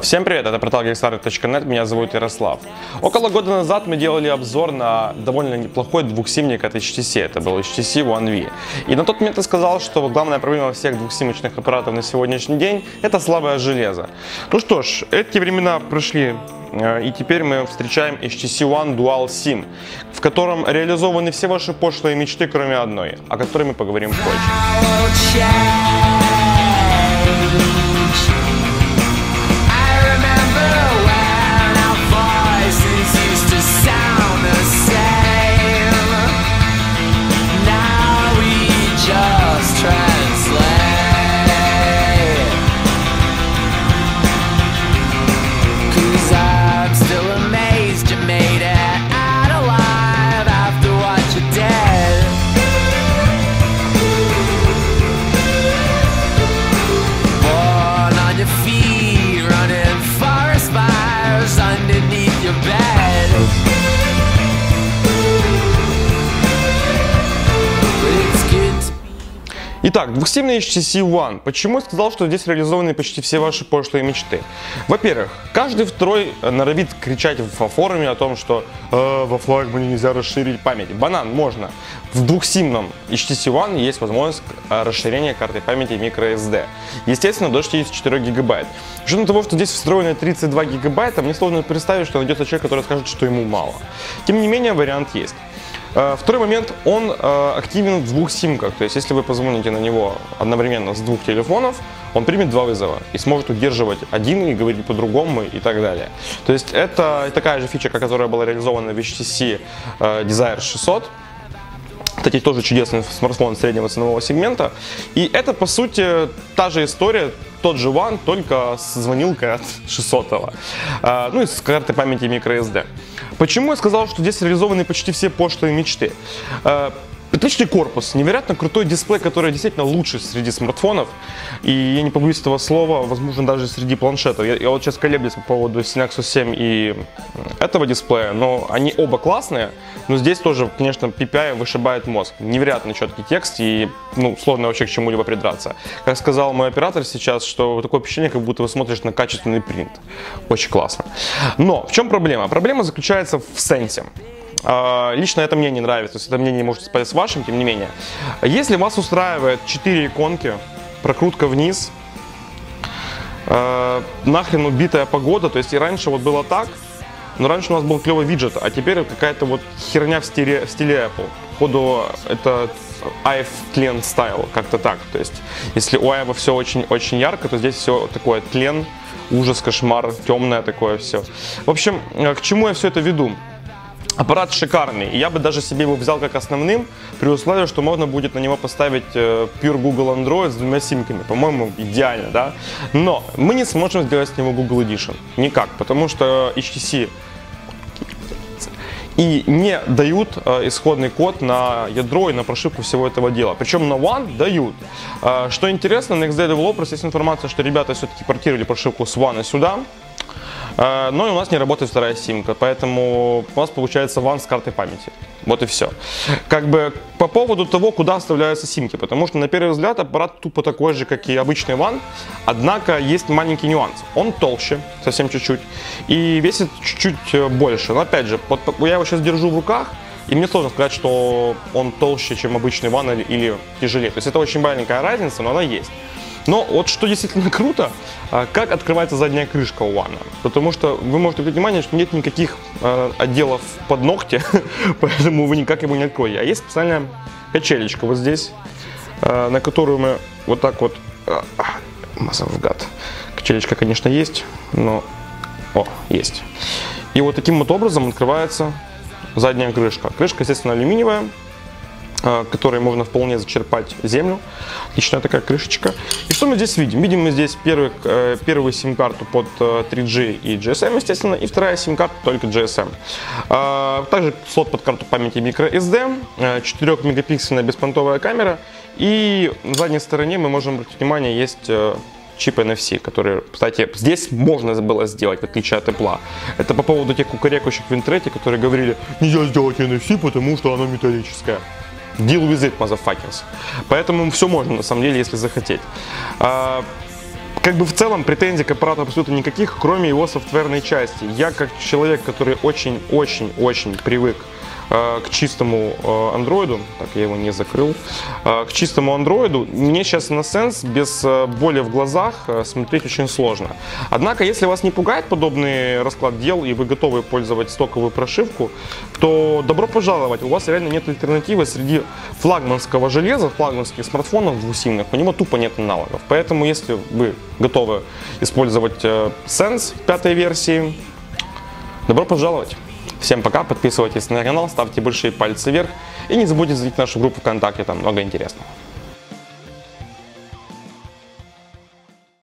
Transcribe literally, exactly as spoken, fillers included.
Всем привет, это портал гексарт точка нет, меня зовут Ярослав. Около года назад мы делали обзор на довольно неплохой двухсимник от эйч ти си, это был эйч ти си One V. И на тот момент я сказал, что главная проблема всех двухсимочных аппаратов на сегодняшний день – это слабое железо. Ну что ж, эти времена прошли, и теперь мы встречаем эйч ти си One Dual SIM, в котором реализованы все ваши пошлые мечты, кроме одной, о которой мы поговорим позже. Итак, двухсимный эйч ти си One. Почему я сказал, что здесь реализованы почти все ваши пошлые мечты? Во-первых, каждый второй норовит кричать в форуме о том, что э, во флагмане нельзя расширить память. Банан, можно. В двухсимном эйч ти си One есть возможность расширения карты памяти microSD. Естественно, до шестидесяти четырёх гигабайт. С учетом того, что здесь встроено тридцать два гигабайта, мне сложно представить, что найдется человек, который скажет, что ему мало. Тем не менее, вариант есть. Второй момент, он э, активен в двух симках, то есть если вы позвоните на него одновременно с двух телефонов, он примет два вызова и сможет удерживать один и говорить по-другому и так далее. То есть это такая же фича, которая была реализована в эйч ти си э, Desire шестьсот. Кстати, тоже чудесный смартфон среднего ценового сегмента. И это, по сути, та же история, тот же One, только с звонилкой от шестисотого. А, ну и с картой памяти microSD. Почему я сказал, что здесь реализованы почти все пошлые мечты? А, Отличный корпус, невероятно крутой дисплей, который действительно лучший среди смартфонов. И я не побоюсь этого слова, возможно, даже среди планшетов. Я, я вот сейчас колеблюсь по поводу Nexus семь и этого дисплея, но они оба классные. Но здесь тоже, конечно, пи пи ай вышибает мозг. Невероятно четкий текст и ну, сложно вообще к чему-либо придраться. Как сказал мой оператор сейчас, что такое впечатление, как будто вы смотришь на качественный принт. Очень классно. Но в чем проблема? Проблема заключается в сенсе. Лично это мне не нравится, то есть это мнение может совпадать с вашим, тем не менее. Если вас устраивает четыре иконки, прокрутка вниз, э, нахрен убитая погода, то есть и раньше вот было так, но раньше у нас был клевый виджет, а теперь какая-то вот херня в стиле, в стиле Apple. Походу это ай тлен стайл, как-то так. То есть если у Айва все очень-очень ярко, то здесь все такое тлен, ужас, кошмар, темное такое все. В общем, к чему я все это веду? Аппарат шикарный, и я бы даже себе его взял как основным, при условии, что можно будет на него поставить Pure Google Android с двумя симками. По-моему, идеально, да? Но мы не сможем сделать с него Google Edition. Никак, потому что эйч ти си и не дают э, исходный код на ядро и на прошивку всего этого дела. Причем на One дают. Э, что интересно, на икс ди Developers есть информация, что ребята все-таки портировали прошивку с One сюда. Но и у нас не работает вторая симка, поэтому у нас получается One с картой памяти. Вот и все. Как бы по поводу того, куда вставляются симки, потому что на первый взгляд аппарат тупо такой же, как и обычный One, однако есть маленький нюанс. Он толще, совсем чуть-чуть, и весит чуть-чуть больше. Но опять же, вот я его сейчас держу в руках, и мне сложно сказать, что он толще, чем обычный One или, или тяжелее. То есть это очень маленькая разница, но она есть. Но вот что действительно круто, как открывается задняя крышка у One. Потому что вы можете обратить внимание, что нет никаких э, отделов под ногти, поэтому вы никак его не откроете. А есть специальная качелечка вот здесь, э, на которую мы вот так вот... Э, Мазовгад. Качелечка, конечно, есть, но... О, есть. И вот таким вот образом открывается задняя крышка. Крышка, естественно, алюминиевая, которой можно вполне зачерпать землю. Отличная такая крышечка. И что мы здесь видим? Видим мы здесь первый, первую сим-карту под три джи и джи эс эм, естественно, и вторая сим-карта только джи эс эм. Также слот под карту памяти microSD, четырёхмегапиксельная беспонтовая камера, и на задней стороне мы можем обратить внимание, есть чип эн эф си, который, кстати, здесь можно было сделать, в отличие от Apple. Это по поводу тех кукарекающих в интернете, которые говорили, нельзя сделать эн эф си, потому что оно металлическое. Deal with it, motherfuckers. Поэтому все можно, на самом деле, если захотеть. Как бы в целом претензий к аппарату абсолютно никаких, кроме его софтверной части. Я как человек, который очень-очень-очень привык э, к чистому э, андроиду, так я его не закрыл, э, к чистому андроиду, мне сейчас на Sense без э, боли в глазах э, смотреть очень сложно. Однако, если вас не пугает подобный расклад дел и вы готовы пользовать стоковую прошивку, то добро пожаловать, у вас реально нет альтернативы среди флагманского железа, флагманских смартфонов двухсимных, у него тупо нет аналогов. Поэтому, если вы готовы использовать э, Sense пятой версии, добро пожаловать. Всем пока, подписывайтесь на канал, ставьте большие пальцы вверх и не забудьте зайти в нашу группу ВКонтакте, там много интересного.